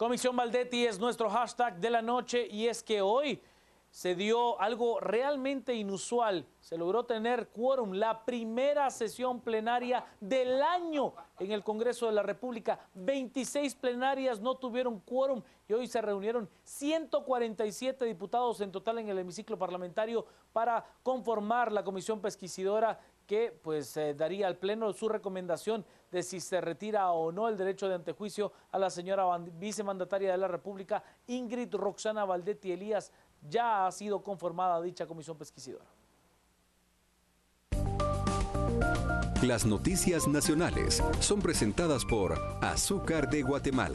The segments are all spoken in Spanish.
Comisión Baldetti es nuestro hashtag de la noche y es que hoy se dio algo realmente inusual. Se logró tener quórum, la primera sesión plenaria del año en el Congreso de la República. 26 plenarias no tuvieron quórum y hoy se reunieron 147 diputados en total en el hemiciclo parlamentario para conformar la comisión pesquisidora que daría al Pleno su recomendación de si se retira o no el derecho de antejuicio a la señora vicemandataria de la República, Ingrid Roxana Baldetti Elías. Ya ha sido conformada dicha comisión pesquisidora. Las noticias nacionales son presentadas por Azúcar de Guatemala.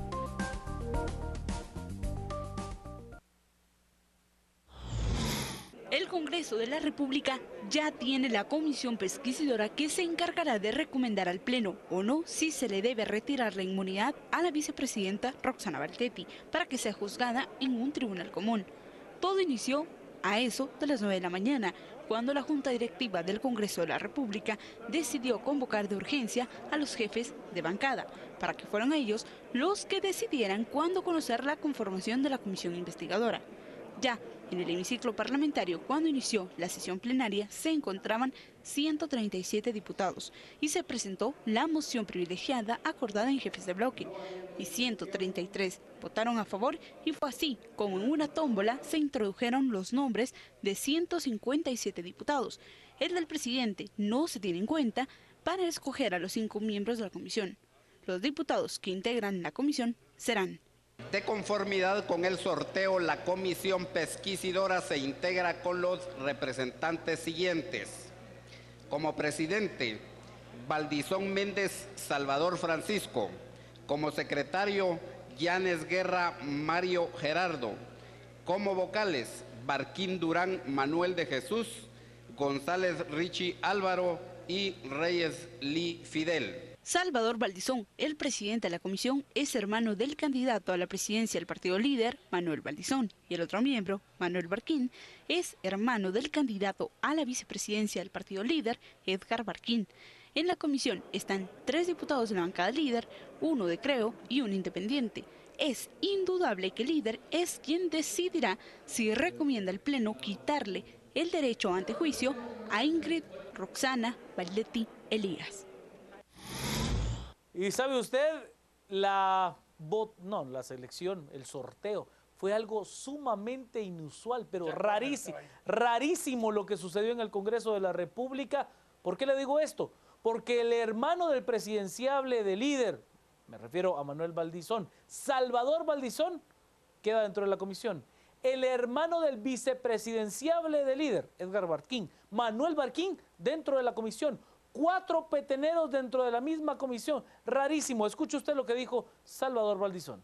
El Congreso de la República ya tiene la comisión pesquisidora que se encargará de recomendar al Pleno o no si se le debe retirar la inmunidad a la vicepresidenta Roxana Baldetti para que sea juzgada en un tribunal común. Todo inició a eso de las 9 de la mañana, cuando la Junta Directiva del Congreso de la República decidió convocar de urgencia a los jefes de bancada, para que fueran ellos los que decidieran cuándo conocer la conformación de la comisión investigadora. Ya en el hemiciclo parlamentario, cuando inició la sesión plenaria, se encontraban 137 diputados y se presentó la moción privilegiada acordada en jefes de bloque. Y 133 votaron a favor y fue así como en una tómbola se introdujeron los nombres de 157 diputados. El del presidente no se tiene en cuenta para escoger a los 5 miembros de la comisión. Los diputados que integran la comisión serán: de conformidad con el sorteo, la comisión pesquisidora se integra con los representantes siguientes. Como presidente, Valdizón Méndez Salvador Francisco. Como secretario, Llanes Guerra Mario Gerardo. Como vocales, Barquín Durán Manuel de Jesús, González Richie Álvaro y Reyes Lee Fidel. Salvador Valdizón, el presidente de la comisión, es hermano del candidato a la presidencia del partido líder, Manuel Valdizón, y el otro miembro, Manuel Barquín, es hermano del candidato a la vicepresidencia del partido líder, Edgar Barquín. En la comisión están 3 diputados de la bancada líder, 1 de Creo y 1 independiente. Es indudable que el líder es quien decidirá si recomienda al Pleno quitarle el derecho a antejuicio a Ingrid Roxana Baldetti Elías. Y sabe usted, la selección, el sorteo, fue algo sumamente inusual, pero rarísimo lo que sucedió en el Congreso de la República. ¿Por qué le digo esto? Porque el hermano del presidenciable de líder, me refiero a Manuel Valdizón, Salvador Valdizón, queda dentro de la comisión. El hermano del vicepresidenciable de líder, Edgar Barquín, Manuel Barquín, dentro de la comisión. 4 peteneros dentro de la misma comisión. Rarísimo. Escuche usted lo que dijo Salvador Valdizón.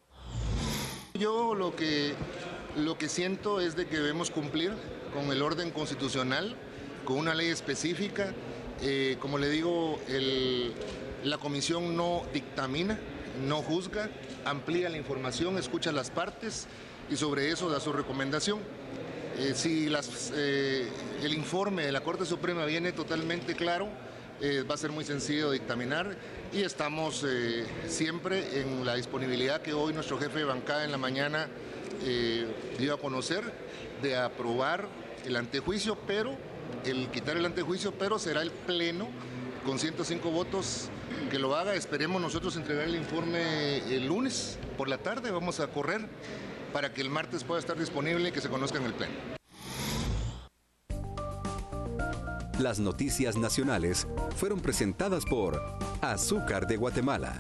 Yo lo que siento es de que debemos cumplir con el orden constitucional, con una ley específica. Como le digo, la comisión no dictamina, no juzga, amplía la información, escucha las partes y sobre eso da su recomendación. Si el informe de la Corte Suprema viene totalmente claro, va a ser muy sencillo dictaminar y estamos siempre en la disponibilidad que hoy nuestro jefe de bancada en la mañana dio a conocer de aprobar el antejuicio, pero el quitar el antejuicio, pero será el Pleno con 105 votos que lo haga. Esperemos nosotros entregar el informe el lunes por la tarde, vamos a correr para que el martes pueda estar disponible y que se conozca en el Pleno. Las noticias nacionales fueron presentadas por Azúcar de Guatemala.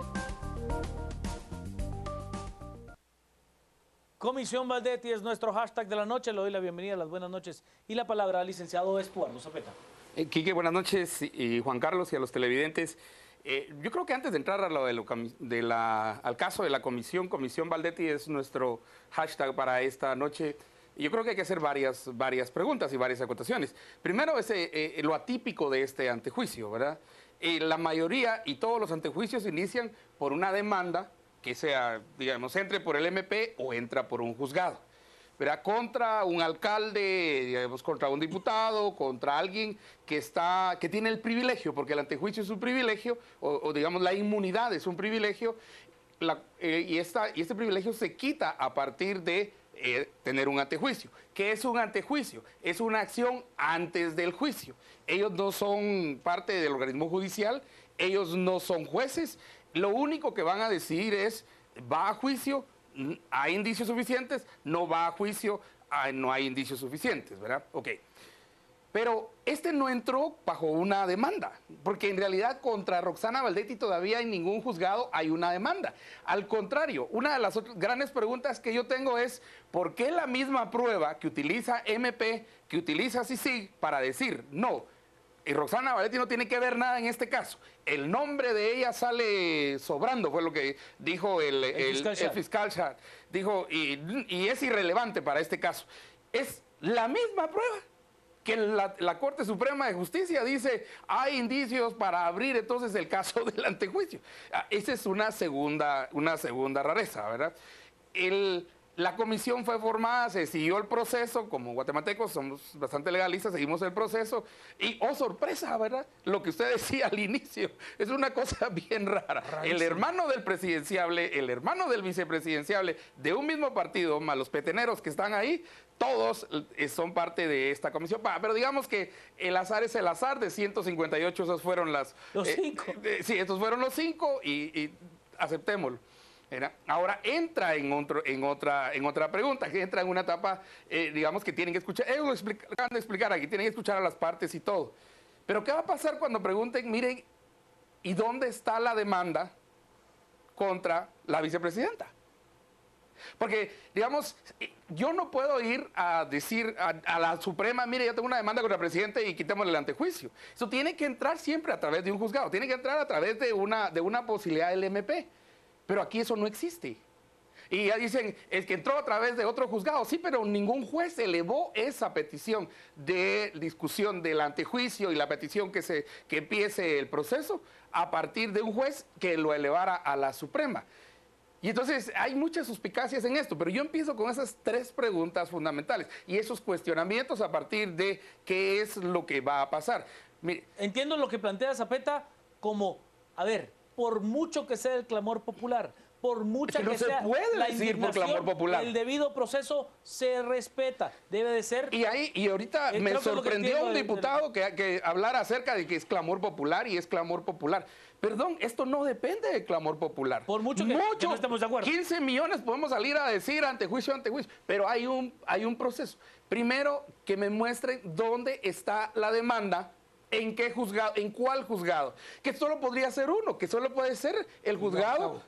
Comisión Baldetti es nuestro hashtag de la noche. Le doy la bienvenida, las buenas noches y la palabra al licenciado Estuardo Zapeta. Quique, buenas noches, y Juan Carlos y a los televidentes. Yo creo que antes de entrar a lo al caso de la comisión Baldetti es nuestro hashtag para esta noche. Yo creo que hay que hacer varias preguntas y varias acotaciones. Primero, lo atípico de este antejuicio, ¿verdad? La mayoría y todos los antejuicios inician por una demanda que sea, digamos, entre por el MP o entra por un juzgado, ¿verdad? Contra un alcalde, digamos, contra un diputado, contra alguien que tiene el privilegio, porque el antejuicio es un privilegio, o digamos la inmunidad es un privilegio, y este privilegio se quita a partir de tener un antejuicio. ¿Qué es un antejuicio? Es una acción antes del juicio. Ellos no son parte del organismo judicial, ellos no son jueces, lo único que van a decidir es, ¿va a juicio? ¿Hay indicios suficientes? ¿No va a juicio? No hay indicios suficientes, ¿verdad? Ok. Pero este no entró bajo una demanda, porque en realidad contra Roxana Baldetti todavía en ningún juzgado hay una demanda. Al contrario, una de las grandes preguntas que yo tengo es, ¿por qué la misma prueba que utiliza MP, que utiliza CICIG para decir no, y Roxana Baldetti no tiene que ver nada en este caso? El nombre de ella sale sobrando, fue lo que dijo el fiscal Schad. Dijo, y es irrelevante para este caso. Es la misma prueba que la Corte Suprema de Justicia dice, hay indicios para abrir entonces el caso del antejuicio. Esa es una segunda rareza, ¿verdad? La comisión fue formada, se siguió el proceso, como guatemaltecos somos bastante legalistas, seguimos el proceso, y oh sorpresa, ¿verdad? Lo que usted decía al inicio, es una cosa bien rara. El hermano del presidenciable, el hermano del vicepresidenciable, de un mismo partido, más los peteneros que están ahí, todos son parte de esta comisión. Pero digamos que el azar es el azar, de 158 esos fueron los 5. Sí, estos fueron los 5 y aceptémoslo. Ahora entra en otra pregunta, que entra en una etapa, digamos que tienen que escuchar, ellos acaban de explicar aquí, tienen que escuchar a las partes y todo. Pero ¿qué va a pasar cuando pregunten, miren, ¿y dónde está la demanda contra la vicepresidenta? Porque, digamos, yo no puedo ir a decir a la Suprema, mire, yo tengo una demanda contra el presidente y quitémosle el antejuicio. Eso tiene que entrar siempre a través de un juzgado, tiene que entrar a través de una posibilidad del MP. Pero aquí eso no existe. Y ya dicen, es que entró a través de otro juzgado. Sí, pero ningún juez elevó esa petición de discusión del antejuicio y la petición que empiece el proceso a partir de un juez que lo elevara a la Suprema. Y entonces hay muchas suspicacias en esto, pero yo empiezo con esas 3 preguntas fundamentales y esos cuestionamientos a partir de qué es lo que va a pasar. Mire, entiendo lo que plantea Zapeta como, a ver, por mucho que sea el clamor popular, por mucha que no se puede decir por clamor popular, el debido proceso se respeta, debe de ser. Y ahorita me sorprendió un diputado que hablara acerca de que es clamor popular y es clamor popular. Perdón, esto no depende del clamor popular. Por mucho que no estemos de acuerdo. 15 millones podemos salir a decir antejuicio, pero hay un proceso. Primero, que me muestren dónde está la demanda. ¿En qué juzgado? ¿En cuál juzgado? Que solo podría ser uno, que solo puede ser el juzgado,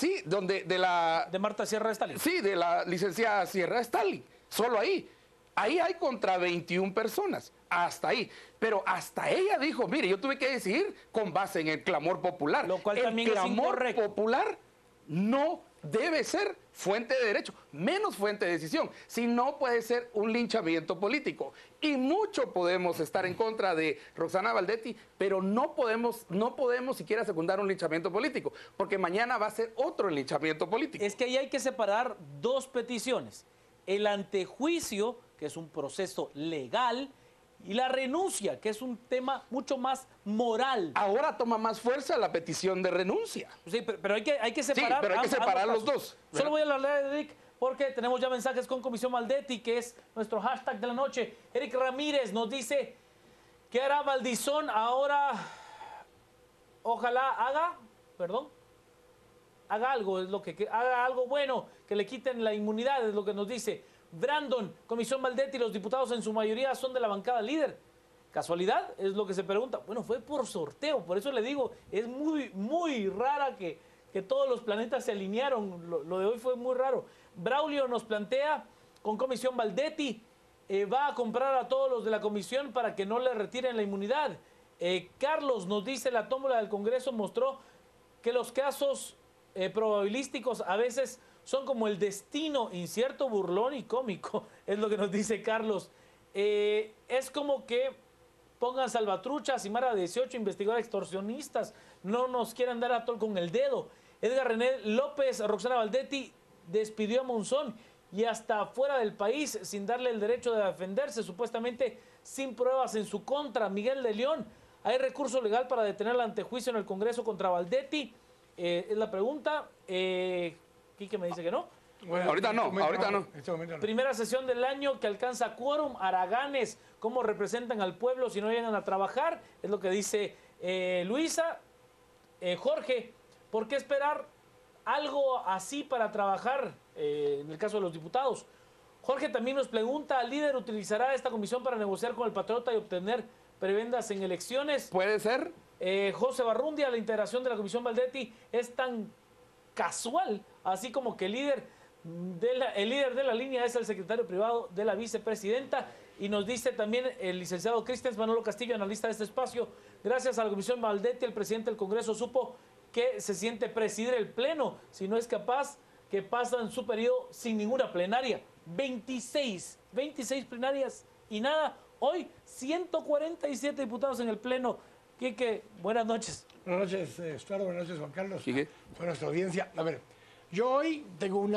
de Marta Sierra de Stalin. Sí, de la licenciada Sierra de Stalin. Solo ahí. Ahí hay contra 21 personas. Hasta ahí. Pero hasta ella dijo, mire, yo tuve que decidir con base en el clamor popular. Lo cual también es incorrecto. El clamor popular no debe ser fuente de derecho, menos fuente de decisión, si no puede ser un linchamiento político. Y mucho podemos estar en contra de Roxana Baldetti, pero no podemos siquiera secundar un linchamiento político, porque mañana va a ser otro linchamiento político. Es que ahí hay que separar 2 peticiones. El antejuicio, que es un proceso legal, y la renuncia, que es un tema mucho más moral. Ahora toma más fuerza la petición de renuncia. Sí, pero hay que separar. Sí, pero hay que separar los dos. Solo voy a hablar de Eric, porque tenemos ya mensajes con Comisión Baldetti, que es nuestro hashtag de la noche. Eric Ramírez nos dice, ¿qué hará Valdizón ahora? Ojalá haga algo, haga algo bueno, que le quiten la inmunidad, es lo que nos dice. Brandon, Comisión Baldetti, los diputados en su mayoría son de la bancada líder. ¿Casualidad? Es lo que se pregunta. Bueno, fue por sorteo, por eso le digo, es muy, muy rara que todos los planetas se alinearon. Lo de hoy fue muy raro. Braulio nos plantea, con Comisión Baldetti, va a comprar a todos los de la comisión para que no le retiren la inmunidad. Carlos nos dice, la tómbola del Congreso mostró que los casos probabilísticos a veces son como el destino incierto, burlón y cómico, es lo que nos dice Carlos. Es como que pongan salvatruchas y Mara 18 investigar extorsionistas, no nos quieran dar a tol con el dedo. Edgar René López, Roxana Baldetti despidió a Monzón y hasta fuera del país sin darle el derecho de defenderse, supuestamente sin pruebas en su contra. Miguel de León, hay recurso legal para detener el antejuicio en el Congreso contra Baldetti. Es la pregunta. Quique me dice que no. Bueno, Ahorita no, ahorita no. En este momento no. Primera sesión del año que alcanza quórum. Araganes, ¿cómo representan al pueblo si no llegan a trabajar? Es lo que dice Luisa. Jorge, ¿por qué esperar algo así para trabajar en el caso de los diputados? Jorge también nos pregunta, ¿el líder utilizará esta comisión para negociar con el Patriota y obtener prebendas en elecciones? ¿Puede ser? José Barrundia, la integración de la comisión Baldetti es tan casual, así como que el líder de la línea es el secretario privado de la vicepresidenta. Y nos dice también el licenciado Cristian Manolo Castillo, analista de este espacio, gracias a la comisión Baldetti, el presidente del Congreso supo que se siente presidir el pleno, si no es capaz que pasa en su periodo sin ninguna plenaria. 26 plenarias y nada. Hoy 147 diputados en el pleno. Quique, buenas noches. Buenas noches, Estuardo. Buenas noches, Juan Carlos. Quique. Fue nuestra audiencia. A ver, yo hoy tengo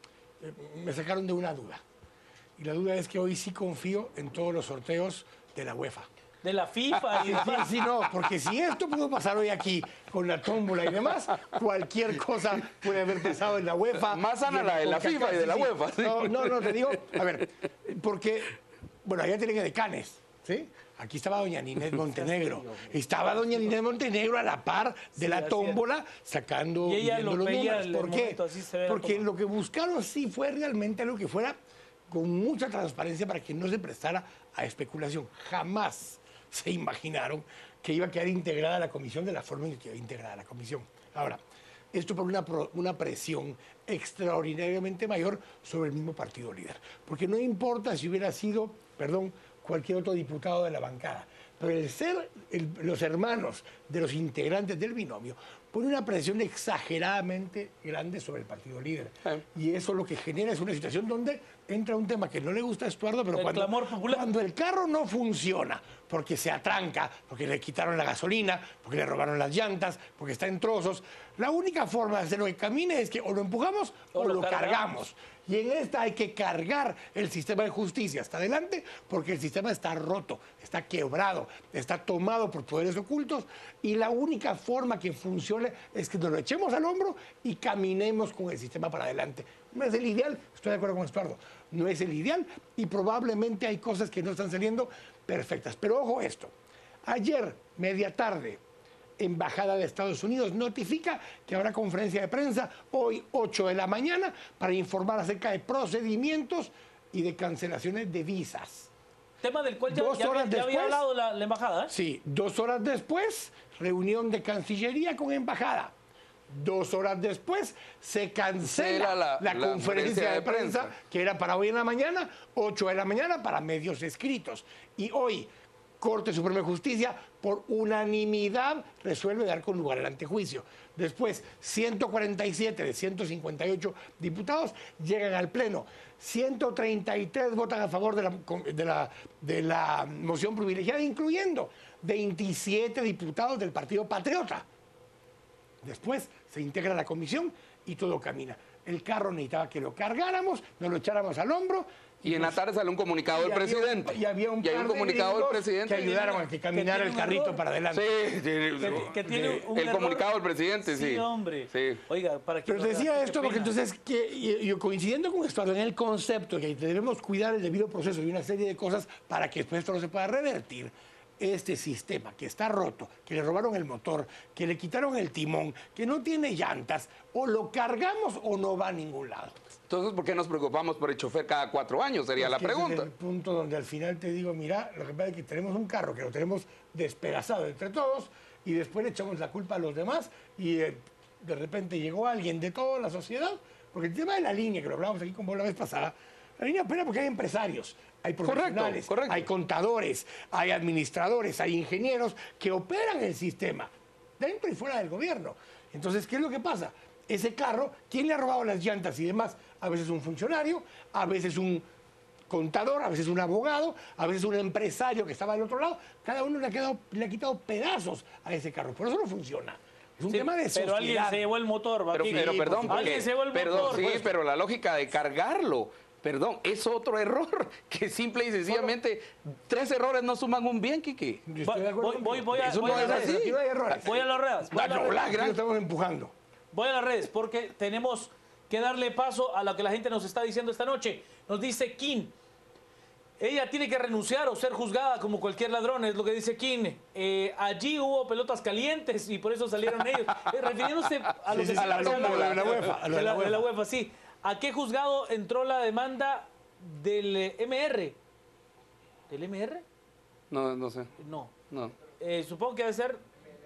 me sacaron de una duda. Y la duda es que hoy sí confío en todos los sorteos de la UEFA. De la FIFA y demás. Sí, no, porque si esto pudo pasar hoy aquí con la tómbola y demás, cualquier cosa puede haber pasado en la UEFA. Más sana la de la FIFA y de la UEFA. Sí. No, te digo, a ver, porque, bueno, allá tienen decanes, ¿sí? Aquí estaba doña Ninés Montenegro. Estaba doña Ninés Montenegro a la par de la tómbola sacando y ella viendo lo los veía números. ¿Por qué? momento, así se ve Porque como... lo que buscaron sí fue realmente algo que fuera con mucha transparencia para que no se prestara a especulación. Jamás se imaginaron que iba a quedar integrada la comisión de la forma en que quedó integrada la comisión. Ahora, esto por una presión extraordinariamente mayor sobre el mismo partido líder. Porque no importa si hubiera sido, cualquier otro diputado de la bancada, pero el ser los hermanos de los integrantes del binomio pone una presión exageradamente grande sobre el partido líder. Y eso lo que genera es una situación donde entra un tema que no le gusta a Estuardo, pero cuando el carro no funciona, porque se atranca, porque le quitaron la gasolina, porque le robaron las llantas, porque está en trozos, la única forma de hacerlo que camine es que o lo empujamos o lo cargamos. Y en esta hay que cargar el sistema de justicia hasta adelante porque el sistema está roto, está quebrado, está tomado por poderes ocultos y la única forma que funcione es que nos lo echemos al hombro y caminemos con el sistema para adelante. No es el ideal, estoy de acuerdo con Estuardo, no es el ideal y probablemente hay cosas que no están saliendo perfectas. Pero ojo esto, ayer, media tarde, Embajada de Estados Unidos notifica que habrá conferencia de prensa hoy 8 de la mañana para informar acerca de procedimientos y de cancelaciones de visas. Tema del cual ya había hablado la embajada, ¿eh? Sí, 2 horas después, reunión de Cancillería con embajada. 2 horas después se cancela la conferencia de prensa que era para hoy en la mañana, 8 de la mañana para medios escritos. Y hoy Corte Suprema de Justicia, por unanimidad, resuelve dar con lugar al antejuicio. Después, 147 de 158 diputados llegan al Pleno. 133 votan a favor de la moción privilegiada, incluyendo 27 diputados del Partido Patriota. Después se integra la comisión y todo camina. El carro necesitaba que lo cargáramos, nos lo echáramos al hombro. Y en la tarde sale un comunicado del presidente. Y había un comunicado del presidente. Que ayudaron a que caminara el carrito para adelante. Sí, que tiene un el error. comunicado del presidente, sí. Sí, hombre. Sí. Oiga, para que... Pero te decía esto porque entonces, yo coincidiendo con esto, en el concepto que debemos cuidar el debido proceso y una serie de cosas para que después esto no se pueda revertir, este sistema que está roto, que le robaron el motor, que le quitaron el timón, que no tiene llantas, o lo cargamos o no va a ningún lado. Entonces, ¿por qué nos preocupamos por el chofer cada 4 años? Sería la pregunta. Ese es el punto donde al final te digo, mira, lo que pasa es que tenemos un carro que lo tenemos despedazado entre todos y después le echamos la culpa a los demás y de repente llegó alguien de toda la sociedad, porque el tema de la línea, que lo hablábamos aquí con vos la vez pasada, la línea opera porque hay empresarios, hay profesionales, correcto. hay contadores, hay administradores, hay ingenieros que operan el sistema dentro y fuera del gobierno. Entonces, ¿qué es lo que pasa? Ese carro, ¿quién le ha robado las llantas y demás? A veces un funcionario, a veces un contador, a veces un abogado, a veces un empresario que estaba del otro lado. Cada uno le ha quitado pedazos a ese carro. Por eso no funciona. Es un tema de sociedad. Pero alguien se llevó el motor. Pero la lógica de cargarlo, es otro error, que simple y sencillamente 3 errores no suman un bien, Quique. Voy a las redes. Aquí no hay errores. Voy a las redes. Aquí lo estamos empujando. Voy a las redes porque tenemos que darle paso a lo que la gente nos está diciendo esta noche. Nos dice Kim, ella tiene que renunciar o ser juzgada como cualquier ladrón, es lo que dice Kim. Allí hubo pelotas calientes y por eso salieron ellos. Refiriéndose a lo que a la UEFA. de la UEFA, sí. ¿A qué juzgado entró la demanda del MR? ¿Del MR? No sé. No. No. Supongo que debe ser...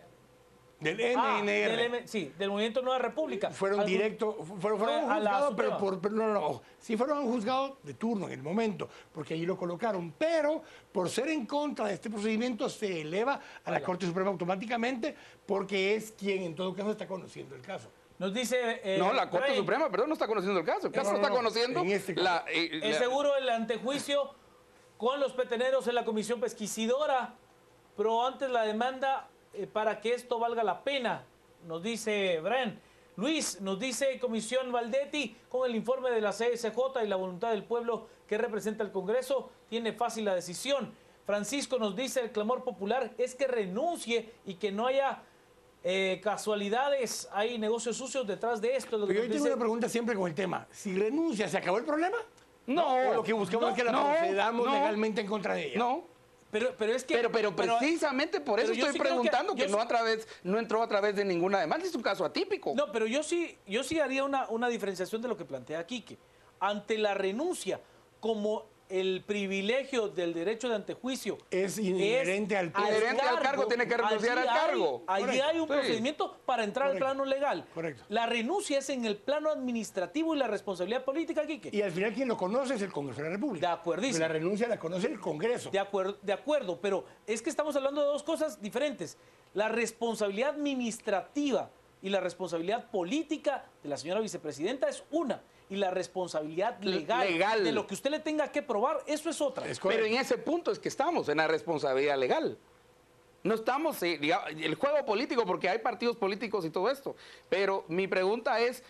Del MNR. Sí, del Movimiento Nueva República. Fueron directos, fueron a la juzgados, Suprema. pero no. Sí fueron juzgados de turno en el momento, porque allí lo colocaron. Pero por ser en contra de este procedimiento se eleva a la Corte Suprema automáticamente, porque es quien en todo caso está conociendo el caso. Nos dice... No, la Corte Ray, Suprema, perdón, no está conociendo el caso. El caso No, está no, conociendo en este caso. Es seguro el antejuicio con los peteneros en la comisión pesquisidora, pero antes la demanda para que esto valga la pena, nos dice Bren. Luis nos dice Comisión Baldetti, con el informe de la CSJ y la voluntad del pueblo que representa el Congreso, tiene fácil la decisión. Francisco nos dice el clamor popular es que renuncie y que no haya casualidades, hay negocios sucios detrás de esto. Pero yo tengo una pregunta siempre con el tema. Si renuncia, ¿se acabó el problema? No. ¿O lo que buscamos es que la procedamos legalmente en contra de ella? No. Pero es que... Pero precisamente por eso pero yo estoy sí creo preguntando que yo no entró a través de ninguna demanda. Es un caso atípico. No, pero yo sí haría una diferenciación de lo que plantea Quique. Ante la renuncia, como el privilegio del derecho de antejuicio es inherente al cargo. Inherente al cargo, tiene que renunciar al cargo. Allí hay un procedimiento para entrar al plano legal. Correcto. La renuncia es en el plano administrativo y la responsabilidad política, Quique. Y al final quien lo conoce es el Congreso de la República. De acuerdísimo. Pero la renuncia la conoce el Congreso. De acuerdo, pero es que estamos hablando de dos cosas diferentes. La responsabilidad administrativa y la responsabilidad política de la señora vicepresidenta es una. Y la responsabilidad legal de lo que usted le tenga que probar, eso es otra. Pero en ese punto es que estamos, en la responsabilidad legal. No estamos, digamos, el juego político, porque hay partidos políticos y todo esto. Pero mi pregunta es,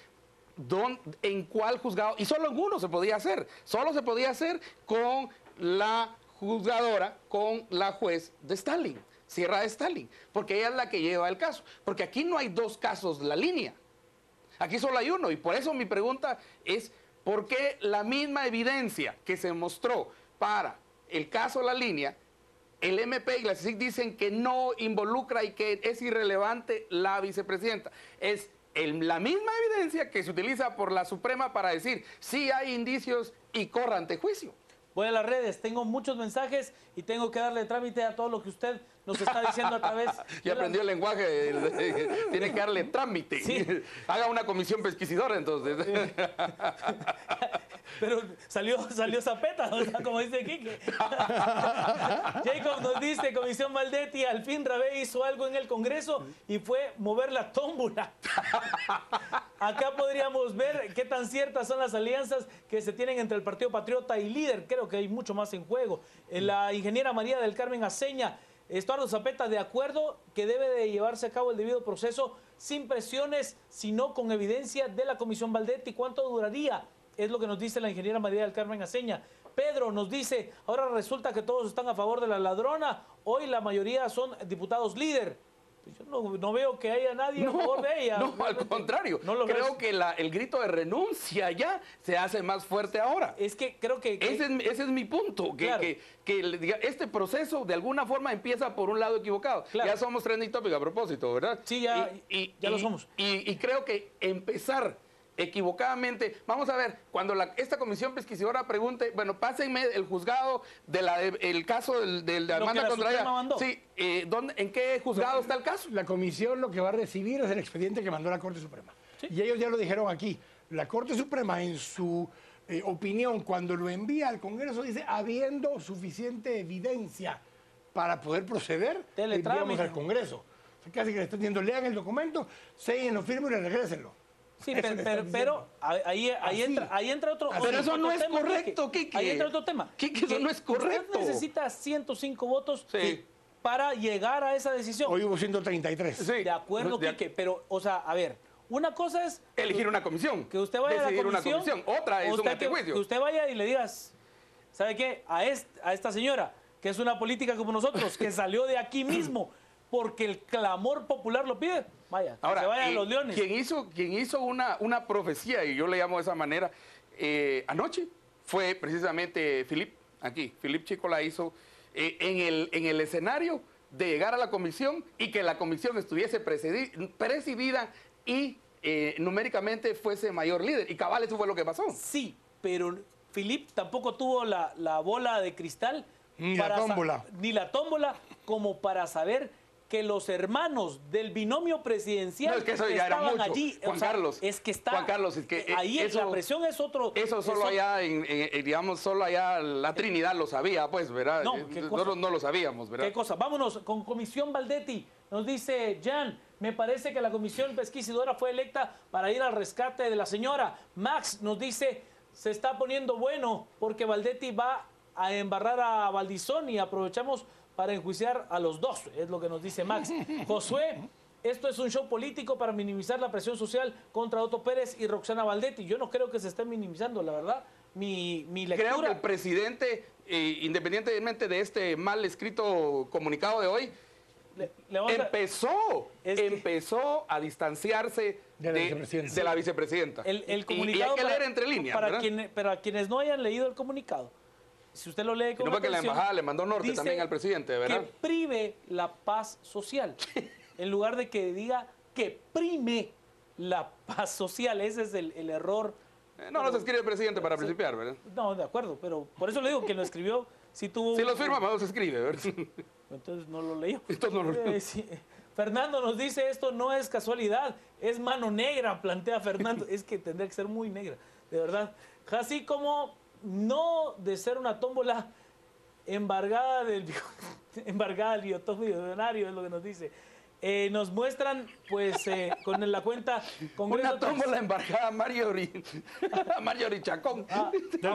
¿en cuál juzgado? Y solo en uno se podía hacer. Solo se podía hacer con la juzgadora, con la juez de Stalin, Sierra de Stalin, porque ella es la que lleva el caso. Porque aquí no hay dos casos de la línea. Aquí solo hay uno, y por eso mi pregunta es, ¿por qué la misma evidencia que se mostró para el caso La Línea, el MP y la CICIG dicen que no involucra y que es irrelevante la vicepresidenta? Es la misma evidencia que se utiliza por la Suprema para decir sí hay indicios y corra ante juicio. Voy a las redes, tengo muchos mensajes y tengo que darle trámite a todo lo que usted nos está diciendo a través... Ya aprendió el lenguaje, tiene que darle trámite. Sí. Haga una comisión pesquisidora entonces. Pero salió Zapeta, o sea, como dice Quique. Jacob nos dice, Comisión Baldetti, al fin Rabé hizo algo en el Congreso y fue mover la tómbola. Acá podríamos ver qué tan ciertas son las alianzas que se tienen entre el Partido Patriota y Líder. Creo que hay mucho más en juego. La ingeniera María del Carmen Aceña, Estuardo Zapeta, de acuerdo que debe de llevarse a cabo el debido proceso sin presiones, sino con evidencia de la Comisión Baldetti. ¿Cuánto duraría? Es lo que nos dice la ingeniera María del Carmen Aceña. Pedro nos dice, ahora resulta que todos están a favor de la ladrona, hoy la mayoría son diputados líder. Yo no veo que haya nadie a favor de ella. No, al contrario. Creo que el grito de renuncia ya se hace más fuerte ahora. Es que creo que... Ese es mi punto, claro. que este proceso de alguna forma empieza por un lado equivocado. Claro. Ya somos trending topic a propósito, ¿verdad? Sí, ya lo somos. Y creo que empezar equivocadamente, vamos a ver, cuando esta comisión pesquisidora pregunte, bueno, pásenme el juzgado el caso de la demanda contra ella. Sí, ¿en qué juzgado está el caso? La comisión lo que va a recibir es el expediente que mandó la Corte Suprema. ¿Sí? Y ellos ya lo dijeron aquí. La Corte Suprema, en su opinión, cuando lo envía al Congreso, dice, habiendo suficiente evidencia para poder proceder, enviamos al Congreso. O sea, casi que le están diciendo, lean el documento, séllenlo, firmen y regrésenlo. Sí, pero ahí entra otro... Pero eso no es correcto, Quique. Ahí entra otro tema. Quique, eso no es correcto. Usted necesita 105 votos para llegar a esa decisión. Hoy hubo 133. Sí. De acuerdo, Quique, pero, o sea, a ver, una cosa es... elegir una comisión. Que usted vaya a la comisión. Otra es un antejuicio. Que usted vaya y le digas, ¿sabe qué? A esta señora, que es una política como nosotros, que salió de aquí mismo, porque el clamor popular lo pide, vaya, que se vayan los leones. Quien hizo una profecía, y yo le llamo de esa manera, anoche fue precisamente Philip Chico la hizo en el escenario de llegar a la comisión y que la comisión estuviese presidida y numéricamente fuese mayor líder. Y cabal, eso fue lo que pasó. Sí, pero Philip tampoco tuvo la bola de cristal. Ni la tómbola como para saber que los hermanos del binomio presidencial no, es que eso ya estaban era mucho. allí. Juan Carlos, es que ahí eso, la presión es otro. Eso solo allá, digamos, solo allá la Trinidad lo sabía, pues, ¿verdad? No, Nosotros no lo sabíamos, ¿verdad? ¿Qué cosa? Vámonos con Comisión Baldetti. Nos dice Jan, me parece que la comisión pesquisidora fue electa para ir al rescate de la señora. Max nos dice, se está poniendo bueno porque Baldetti va a embarrar a Valdizón y aprovechamos para enjuiciar a los dos, es lo que nos dice Max. Josué, esto es un show político para minimizar la presión social contra Otto Pérez y Roxana Baldetti. Yo no creo que se esté minimizando, la verdad. Mi lectura... Creo que el presidente, independientemente de este mal escrito comunicado de hoy, empezó a distanciarse de la vicepresidenta. El comunicado y hay que leer entre líneas, para quienes no hayan leído el comunicado, si usted lo lee con no, porque la atención, embajada le mandó norte también al presidente, ¿verdad? Que prive la paz social, en lugar de que diga que prime la paz social. Ese es el error. No se escribe el presidente para principiar, ¿verdad? No, de acuerdo, pero por eso le digo que lo escribió. Si lo firma, no se escribe, ¿verdad? Entonces no lo leyó. Sí. Fernando nos dice, esto no es casualidad, es mano negra, plantea Fernando. Es que tendría que ser muy negra, de verdad. Así como no de ser una tómbola embargada del biotopo millonario, es lo que nos dice. Nos muestran, pues, con la cuenta... Una tómbola embargada a Marjorie Chacón. Del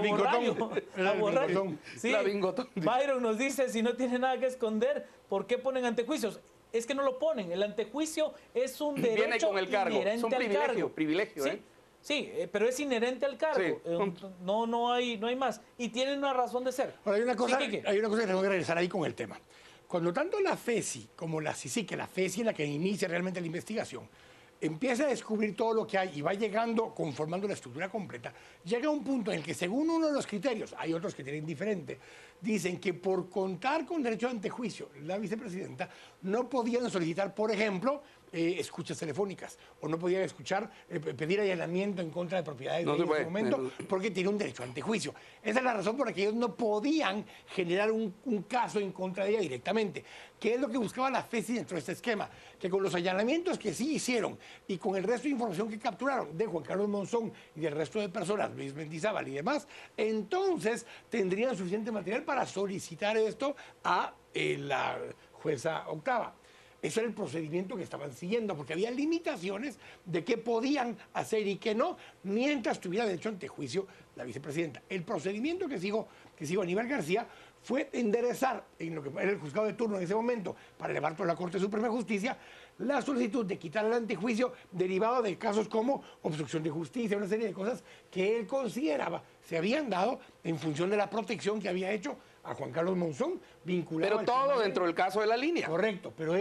bingotón. Sí, la bingotón. Byron nos dice, si no tiene nada que esconder, ¿por qué ponen antejuicios? Es que no lo ponen. El antejuicio es un derecho Viene con el cargo. Es un privilegio, ¿sí? Sí, pero es inherente al cargo. Sí. No hay más. Y tienen una razón de ser. Ahora, hay una cosa ¿Sí, que tengo que regresar ahí con el tema. Cuando tanto la FESI como la CICIG, que la FESI es la que inicia realmente la investigación, empieza a descubrir todo lo que hay y va llegando, conformando la estructura completa, llega a un punto en el que, según uno de los criterios, hay otros que tienen diferente, dicen que por contar con derecho de antejuicio, la vicepresidenta no podían solicitar, por ejemplo, escuchas telefónicas, o no podían pedir allanamiento en contra de propiedades de ellos en ese momento, porque tiene un derecho a antejuicio. Esa es la razón por la que ellos no podían generar un caso en contra de ella directamente. ¿Qué es lo que buscaba la FESI dentro de este esquema? Que con los allanamientos que sí hicieron y con el resto de información que capturaron de Juan Carlos Monzón y del resto de personas, Luis Mendizábal y demás, entonces tendrían suficiente material para solicitar esto a la jueza octava. Ese era el procedimiento que estaban siguiendo, porque había limitaciones de qué podían hacer y qué no, mientras tuviera derecho ante juicio la vicepresidenta. El procedimiento que sigo Aníbal García fue enderezar en lo que era el juzgado de turno en ese momento para elevar por la Corte Suprema de Justicia la solicitud de quitar el antejuicio derivado de casos como obstrucción de justicia, una serie de cosas que él consideraba se habían dado en función de la protección que había hecho a Juan Carlos Monzón, vinculado... Pero todo dentro del caso de la línea. Correcto, pero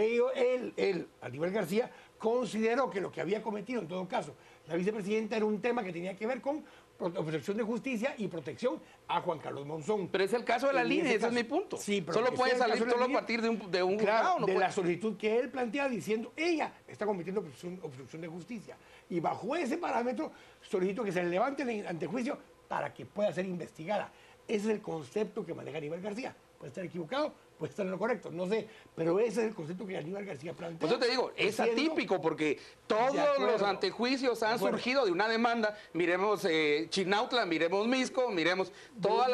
él, Aníbal García, consideró que lo que había cometido, en todo caso, la vicepresidenta era un tema que tenía que ver con obstrucción de justicia y protección a Juan Carlos Monzón. Pero es el caso de la línea, ese es mi punto. Sí, pero solo puede salir solo a partir de un juzgado. No de la solicitud que él plantea diciendo, ella está cometiendo obstrucción de justicia. Y bajo ese parámetro, solicito que se le levante el antejuicio para que pueda ser investigada. Ese es el concepto que maneja Aníbal García. Puede estar equivocado, puede estar en lo correcto, no sé, pero ese es el concepto que Aníbal García plantea. Pues yo te digo, es atípico porque todos los antejuicios han surgido de una demanda. Miremos Chinautla, miremos Misco, miremos todas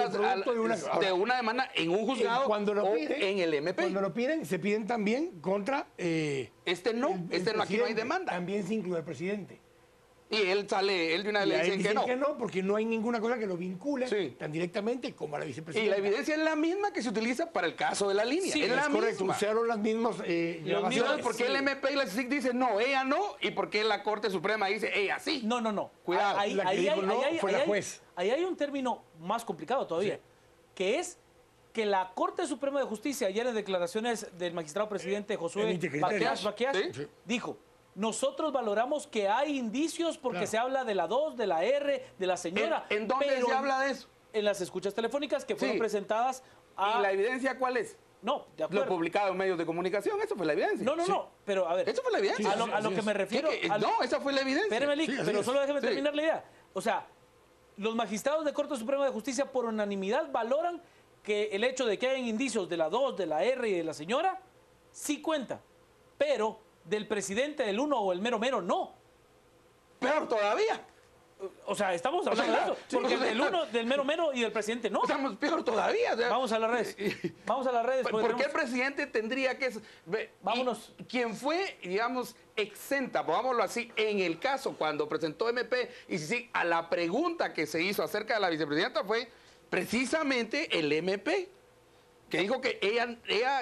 de una demanda en un juzgado o en el MP. Cuando lo piden, se piden también contra... aquí no hay demanda. También se incluye el presidente. Y él de una vez le dicen que no. Porque no hay ninguna cosa que lo vincule tan directamente como a la vicepresidenta. Y la evidencia es la misma que se utiliza para el caso de la línea. Sí, es la correcto. misma. Usaron las mismas grabaciones. ¿Por qué el MP y la CICIG dicen no, ella no? ¿Y por qué la Corte Suprema dice ella sí? No. Cuidado. Ahí fue la juez. Ahí hay un término más complicado todavía, que es que la Corte Suprema de Justicia, ayer en declaraciones del magistrado presidente Josué Emite criterios. Baquias, ¿Sí? dijo, nosotros valoramos que hay indicios porque Claro. se habla de la 2, de la R, de la señora. ¿En dónde pero se habla de eso? En las escuchas telefónicas que fueron Sí. presentadas a... ¿Y la evidencia cuál es? No, de Lo acuerdo. publicado en medios de comunicación, eso fue la evidencia. No, pero a ver. Eso fue la evidencia. A lo que me refiero... No, esa fue la evidencia. Espérame, Lick, Sí, así pero es. solo déjeme Sí. terminar la idea. O sea, los magistrados de Corte Suprema de Justicia por unanimidad valoran que el hecho de que hayan indicios de la 2, de la R y de la señora, sí cuenta. Pero del presidente, del 1 o el mero mero, no. Peor todavía. O sea, estamos hablando sea, de eso. sí, Porque o sea, del 1, del mero mero y del presidente, no. Estamos peor todavía. O sea, Vamos a las redes. Vamos a las redes. porque ¿Por qué el tenemos- presidente tendría que... Vámonos. Quien fue, digamos, exenta, pongámoslo así, en el caso cuando presentó MP, y sí, a la pregunta que se hizo acerca de la vicepresidenta fue precisamente el MP, que dijo que ella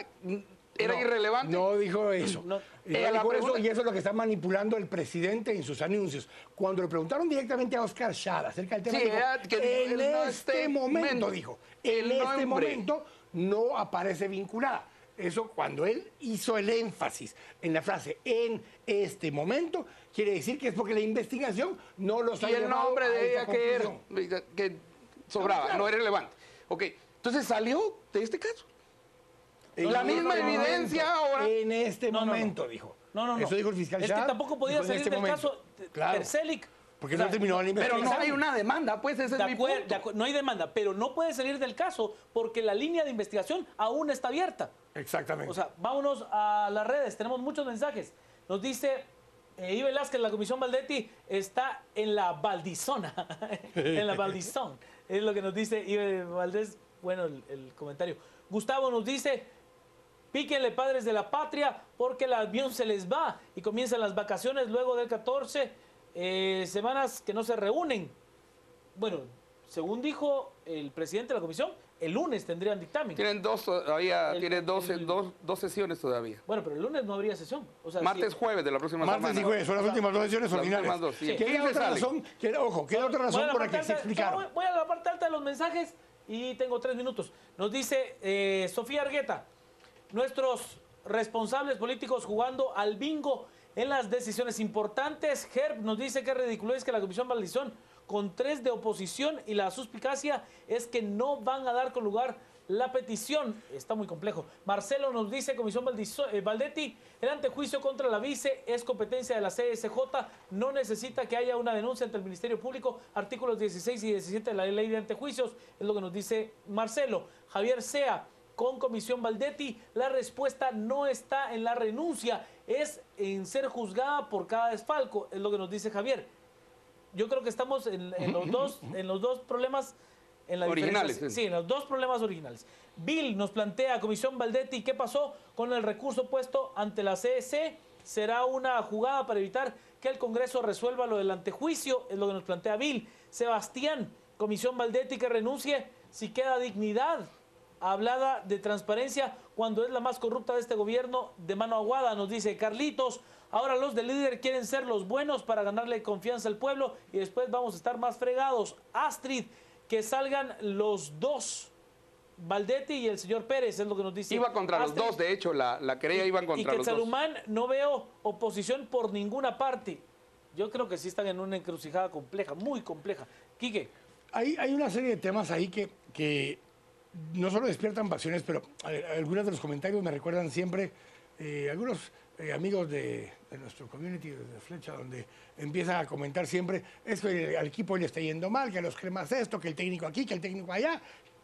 era No, irrelevante. No dijo eso. No. La Dijo eso, pregunta- y eso es lo que está manipulando el presidente en sus anuncios. Cuando le preguntaron directamente a Oscar Schada acerca del tema, Sí, dijo, era que en no este momento, dijo, en el este nombre. momento no aparece vinculada. Eso cuando él hizo el énfasis en la frase en este momento, quiere decir que es porque la investigación no los ha Y el llevado nombre a de esa ella que, conclusión. que sobraba, Claro. no era relevante. Ok, entonces salió de este caso. En La este misma momento, evidencia ahora. En este No, no, no. momento, dijo. No. Eso dijo el fiscal Es que Schada, tampoco podía dijo en salir este del momento. caso Claro. Tercelic. Porque O sea, no terminó la Pero investigación. no hay una demanda, pues ese es mi punto. No hay demanda, pero no puede salir del caso porque la línea de investigación aún está abierta. Exactamente. O sea, vámonos a las redes, tenemos muchos mensajes. Nos dice I. Velázquez, la Comisión Baldetti está en la Baldizona, en la Baldizón. Es lo que nos dice I. Valdés, bueno, el comentario. Gustavo nos dice, píquenle padres de la patria porque el avión se les va y comienzan las vacaciones luego del 14, semanas que no se reúnen. Bueno, según dijo el presidente de la comisión, el lunes tendrían dictamen. Tienen dos todavía, El- tienen dos el- sesiones todavía. Bueno, pero el lunes no habría sesión. O sea, Martes, si- jueves de la próxima Martes semana. y jueves son las últimas dos sesiones Las originales. últimas dos, sí. Queda 15 otra sale. razón, queda otra Voy a razón la por la parte que se alta- explicaron. voy a la parte alta de los mensajes y tengo 3 minutos. Nos dice Sofía Argueta, nuestros responsables políticos jugando al bingo en las decisiones importantes. Herb nos dice que es ridículo es que la Comisión Baldizón con 3 de oposición y la suspicacia es que no van a dar con lugar la petición. Está muy complejo. Marcelo nos dice, Comisión Baldetti, el antejuicio contra la vice es competencia de la CSJ, no necesita que haya una denuncia ante el Ministerio Público, artículos 16 y 17 de la ley de antejuicios, es lo que nos dice Marcelo. Javier Sea, con Comisión Baldetti, la respuesta no está en la renuncia, es en ser juzgada por cada desfalco, es lo que nos dice Javier. Yo creo que estamos en los dos problemas en la Originales, diferencia. sí. Sí, en los dos problemas originales. Bill nos plantea, Comisión Baldetti, ¿qué pasó con el recurso puesto ante la CEC? ¿Será una jugada para evitar que el Congreso resuelva lo del antejuicio? Es lo que nos plantea Bill. Sebastián, Comisión Baldetti, que renuncie si queda dignidad. Hablada de transparencia cuando es la más corrupta de este gobierno de mano aguada, nos dice Carlitos. Ahora los del líder quieren ser los buenos para ganarle confianza al pueblo y después vamos a estar más fregados. Astrid, que salgan los dos, Baldetti y el señor Pérez, es lo que nos dice. Iba contra los Astrid. dos, de hecho, la querella iba contra Y los dos. Quetzalumán, no veo oposición por ninguna parte. Yo creo que sí están en una encrucijada compleja, muy compleja. Quique. Hay una serie de temas ahí que no solo despiertan pasiones, pero algunos de los comentarios me recuerdan siempre algunos amigos de nuestro community de Flecha, donde empiezan a comentar siempre, es que al equipo le está yendo mal, que a los cremas esto, que el técnico aquí, que el técnico allá,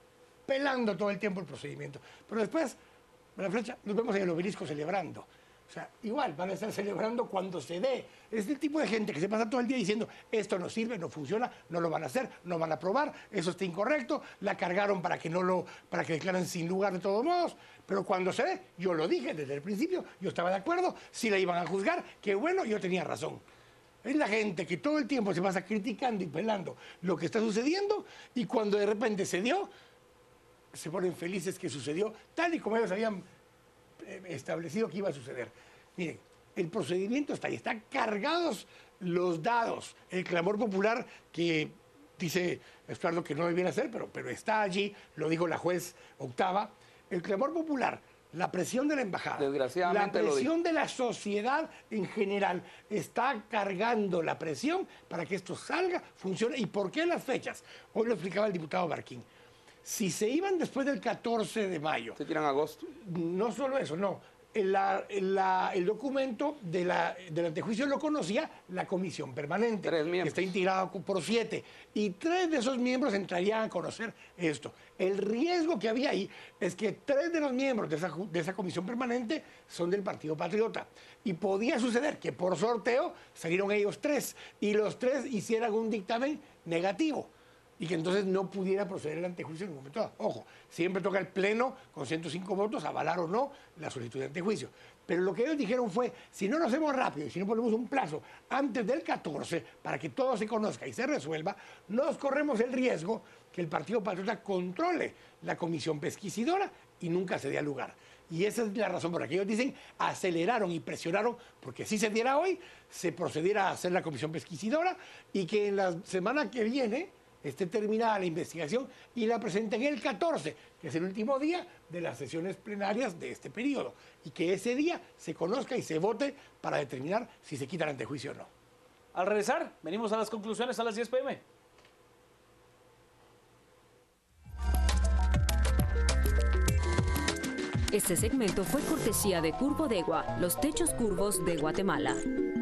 pelando todo el tiempo el procedimiento. Pero después, en la Flecha, nos vemos en el obelisco celebrando. O sea, igual van a estar celebrando cuando se dé. Es el tipo de gente que se pasa todo el día diciendo esto no sirve, no funciona, no lo van a hacer, no van a aprobar, eso está incorrecto, la cargaron para que declaren sin lugar de todos modos. Pero cuando se dé, yo lo dije desde el principio, yo estaba de acuerdo, si la iban a juzgar, qué bueno, yo tenía razón. Es la gente que todo el tiempo se pasa criticando y pelando lo que está sucediendo y cuando de repente se dio, se ponen felices que sucedió tal y como ellos habían establecido que iba a suceder. Miren, el procedimiento está ahí, están cargados los dados, el clamor popular que dice Estuardo que no debiera ser, pero está allí, lo dijo la juez octava. El clamor popular, la presión de la embajada, Desgraciadamente la presión de la sociedad en general, está cargando la presión para que esto salga, funcione. ¿Y por qué las fechas? Hoy lo explicaba el diputado Barquín. Si se iban después del 14 de mayo... ¿Se tiran agosto? No solo eso, no. El documento del antejuicio lo conocía la comisión permanente, 3 miembros. que está integrada por 7, y 3 de esos miembros entrarían a conocer esto. El riesgo que había ahí es que 3 de los miembros de esa comisión permanente son del Partido Patriota, y podía suceder que por sorteo salieron ellos 3, y los 3 hicieran un dictamen negativo, y que entonces no pudiera proceder el antejuicio en un momento dado. Ojo, siempre toca el Pleno con 105 votos, avalar o no la solicitud de antejuicio. Pero lo que ellos dijeron fue, si no lo hacemos rápido y si no ponemos un plazo antes del 14 para que todo se conozca y se resuelva, nos corremos el riesgo que el Partido Patriota controle la comisión pesquisidora y nunca se dé lugar. Y esa es la razón por la que ellos dicen, aceleraron y presionaron, porque si se diera hoy, se procediera a hacer la comisión pesquisidora y que en la semana que viene esté terminada la investigación y la presenten el 14, que es el último día de las sesiones plenarias de este periodo, y que ese día se conozca y se vote para determinar si se quita el antejuicio o no. Al regresar, venimos a las conclusiones a las 10 p.m. Este segmento fue cortesía de Curvodegua, los techos curvos de Guatemala.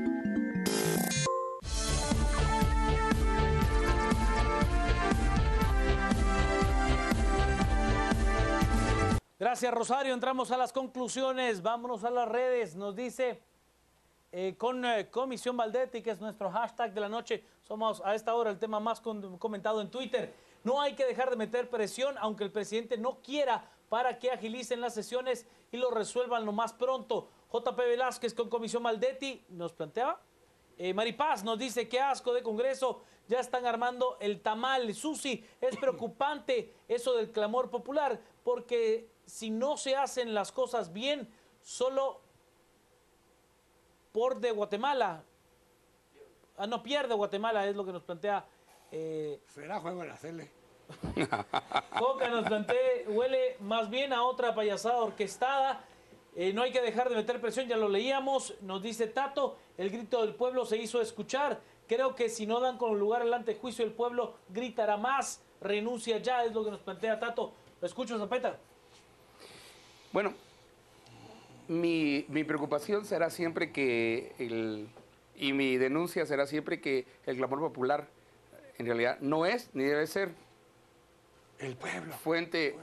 Gracias, Rosario. Entramos a las conclusiones. Vámonos a las redes. Nos dice Comisión Baldetti, que es nuestro hashtag de la noche. Somos a esta hora el tema más comentado en Twitter. No hay que dejar de meter presión, aunque el presidente no quiera, para que agilicen las sesiones y lo resuelvan lo más pronto. JP Velázquez con Comisión Baldetti nos planteaba. Maripaz nos dice, qué asco de Congreso, ya están armando el tamal. Susi, es preocupante eso del clamor popular, porque si no se hacen las cosas bien, solo por de Guatemala, no pierde Guatemala, es lo que nos plantea. Será juego de la Cele. Coca nos plantea, huele más bien a otra payasada orquestada. No hay que dejar de meter presión, ya lo leíamos. Nos dice Tato, el grito del pueblo se hizo escuchar. Creo que si no dan con lugar al antejuicio, el pueblo gritará más. Renuncia ya, es lo que nos plantea Tato. Lo escucho, Zapeta. Bueno, mi preocupación será siempre y mi denuncia será siempre que el clamor popular en realidad no es ni debe ser el pueblo fuente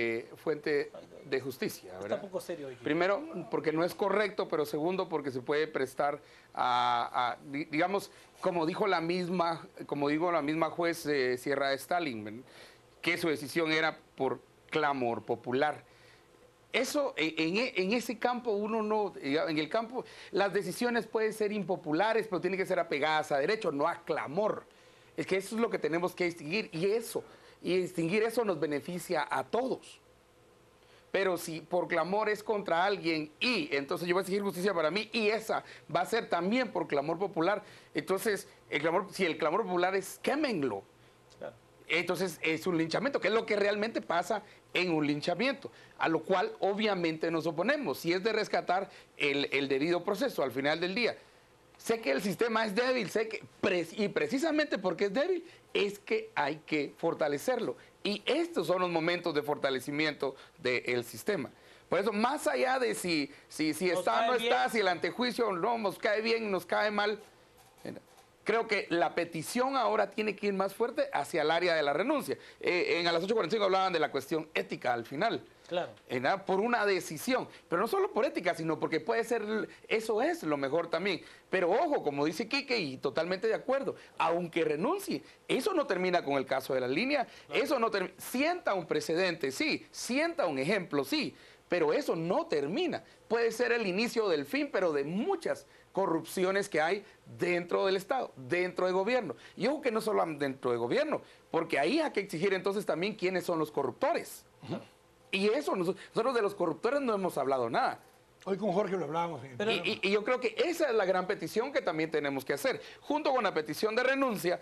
de justicia, ¿verdad? Está un poco serio hoy. Primero, porque no es correcto, pero segundo, porque se puede prestar digamos, como dijo la misma juez Sierra de Stalin, que su decisión era por clamor popular. Eso, en ese campo uno no, en el campo, las decisiones pueden ser impopulares, pero tienen que ser apegadas a derecho, no a clamor. Es que eso es lo que tenemos que distinguir, y distinguir eso nos beneficia a todos. Pero si por clamor es contra alguien y entonces yo voy a exigir justicia para mí y esa va a ser también por clamor popular, entonces si el clamor popular es quémenlo. Claro. Entonces es un linchamiento, que es lo que realmente pasa en un linchamiento, a lo cual obviamente nos oponemos. Si es de rescatar el debido proceso al final del día. Sé que el sistema es débil, y precisamente porque es débil, es que hay que fortalecerlo. Y estos son los momentos de fortalecimiento del sistema. Por eso, más allá de si está o no está, si el antejuicio no nos cae bien, nos cae mal, creo que la petición ahora tiene que ir más fuerte hacia el área de la renuncia. A las 8:45 hablaban de la cuestión ética al final. Claro. Por una decisión, pero no solo por ética, sino porque puede ser, eso es lo mejor también. Pero ojo, como dice Quique, y totalmente de acuerdo, aunque renuncie, eso no termina con el caso de la línea, claro. Eso no sienta un precedente, sí, sienta un ejemplo, sí, pero eso no termina. Puede ser el inicio del fin, pero de muchas corrupciones que hay dentro del Estado, dentro del gobierno. Y ojo que no solo dentro del gobierno, porque ahí hay que exigir entonces también quiénes son los corruptores. Uh-huh. Y eso, nosotros de los corruptores no hemos hablado nada. Hoy con Jorge lo hablábamos. Y yo creo que esa es la gran petición que también tenemos que hacer. Junto con la petición de renuncia,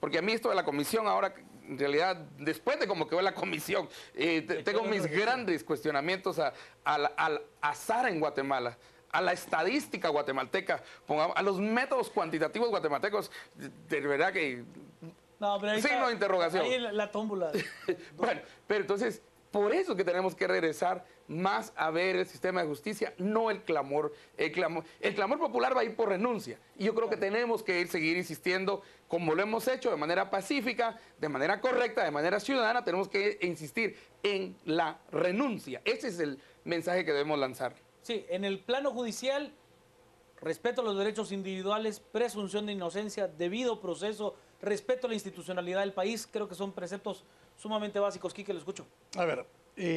porque a mí esto de la comisión ahora, en realidad, después de cómo quedó la comisión, tengo mis grandes cuestionamientos al azar en Guatemala, a la estadística guatemalteca, a los métodos cuantitativos guatemaltecos, de verdad que... No, pero ahí signo está, de interrogación. ahí la tómbola. Bueno, pero entonces, por eso que tenemos que regresar más a ver el sistema de justicia, no el clamor. El clamor popular va a ir por renuncia. Y yo creo que tenemos que seguir insistiendo, como lo hemos hecho, de manera pacífica, de manera correcta, de manera ciudadana, tenemos que insistir en la renuncia. Ese es el mensaje que debemos lanzar. Sí, en el plano judicial, respeto a los derechos individuales, presunción de inocencia, debido proceso, respeto a la institucionalidad del país, creo que son preceptos sumamente básicos. Quique, lo escucho. A ver,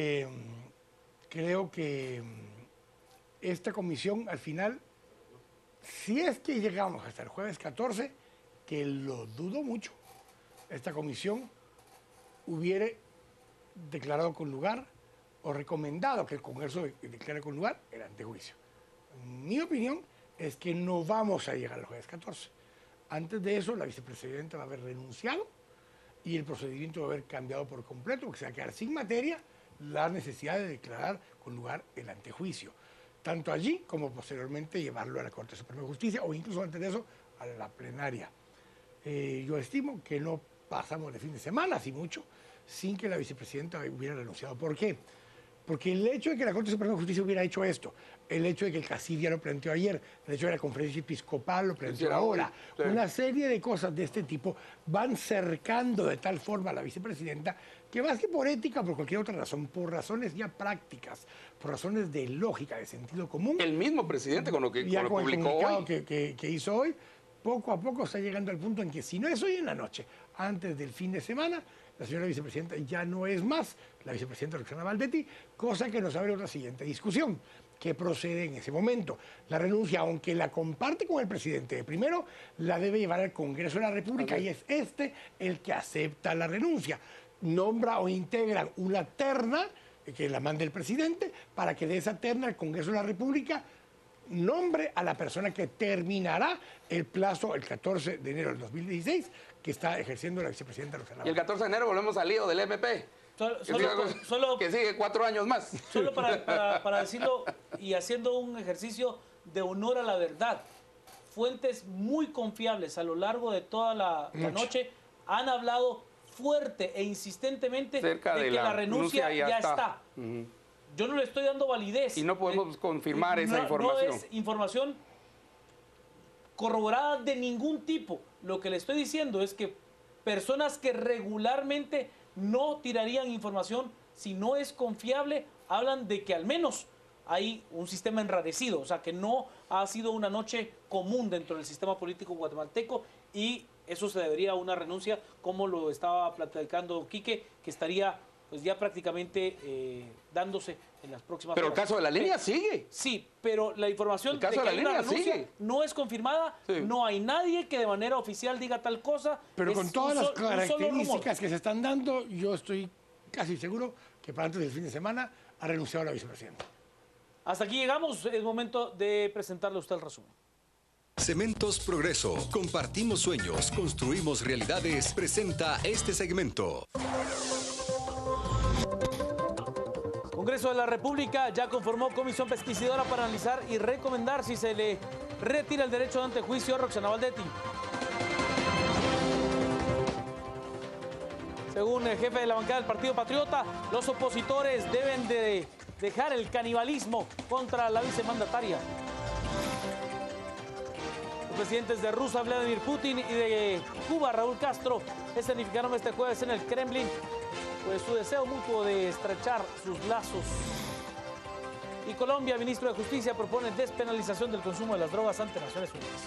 creo que esta comisión al final, si es que llegamos hasta el jueves 14, que lo dudo mucho, esta comisión hubiera declarado con lugar o recomendado que el Congreso declare con lugar el antejuicio. Mi opinión es que no vamos a llegar al jueves 14. Antes de eso, la vicepresidenta va a haber renunciado y el procedimiento va a haber cambiado por completo, porque se va a quedar sin materia la necesidad de declarar con lugar el antejuicio. Tanto allí como posteriormente llevarlo a la Corte Suprema de Justicia o incluso antes de eso a la plenaria. Yo estimo que no pasamos de fin de semana, si mucho, sin que la vicepresidenta hubiera renunciado. ¿Por qué? Porque el hecho de que la Corte Suprema de Justicia hubiera hecho esto, el hecho de que el CACIF ya lo planteó ayer, el hecho de que la Conferencia Episcopal lo planteó ahora, una serie de cosas de este tipo van cercando de tal forma a la vicepresidenta que más que por ética, por cualquier otra razón, por razones ya prácticas, por razones de lógica, de sentido común. El mismo presidente con lo que ya con publicó el comunicado hoy. Que hizo hoy, poco a poco está llegando al punto en que si no es hoy en la noche, antes del fin de semana, la señora vicepresidenta ya no es más la vicepresidenta Roxana Baldetti, cosa que nos abre otra siguiente discusión. ¿Qué procede en ese momento? La renuncia, aunque la comparte con el presidente, primero la debe llevar al Congreso de la República y es este el que acepta la renuncia. Nombra o integra una terna que la mande el presidente para que de esa terna el Congreso de la República nombre a la persona que terminará el plazo el 14 de enero del 2016 que está ejerciendo la vicepresidenta Roxana. Y el 14 de enero volvemos al lío del MP. Que sigue 4 años más. Solo para decirlo y haciendo un ejercicio de honor a la verdad. Fuentes muy confiables a lo largo de toda la noche han hablado fuerte e insistentemente de que la renuncia ya está. Yo no le estoy dando validez. Y no podemos confirmar esa información. No es información corroborada de ningún tipo. Lo que le estoy diciendo es que personas que regularmente no tirarían información si no es confiable, hablan de que al menos hay un sistema enrarecido, o sea, que no ha sido una noche común dentro del sistema político guatemalteco y eso se debería a una renuncia, como lo estaba platicando Quique, que estaría pues ya prácticamente dándose en las próximas Pero horas. el caso de la línea sigue. Sí, pero la información de que hay una renuncia no es confirmada, no hay nadie que de manera oficial diga tal cosa. Pero con todas las características que se están dando, yo estoy casi seguro que para antes del fin de semana ha renunciado la vicepresidenta. Hasta aquí llegamos, es momento de presentarle a usted el resumen. Cementos Progreso. Compartimos sueños, construimos realidades. Presenta este segmento. Congreso de la República ya conformó comisión pesquisidora para analizar y recomendar si se le retira el derecho de antejuicio a Roxana Baldetti. Según el jefe de la bancada del Partido Patriota, los opositores deben de dejar el canibalismo contra la vicemandataria. Los presidentes de Rusia, Vladimir Putin, y de Cuba, Raúl Castro, escenificaron este jueves en el Kremlin pues su deseo mutuo de estrechar sus lazos. Y Colombia, ministro de Justicia, propone despenalización del consumo de las drogas ante Naciones Unidas.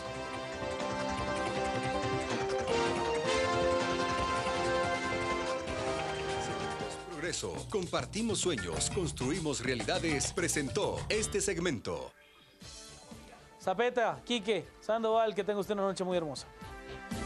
Progreso. Compartimos sueños, construimos realidades. Presentó este segmento. Zapeta, Quique, Sandoval, que tenga usted una noche muy hermosa.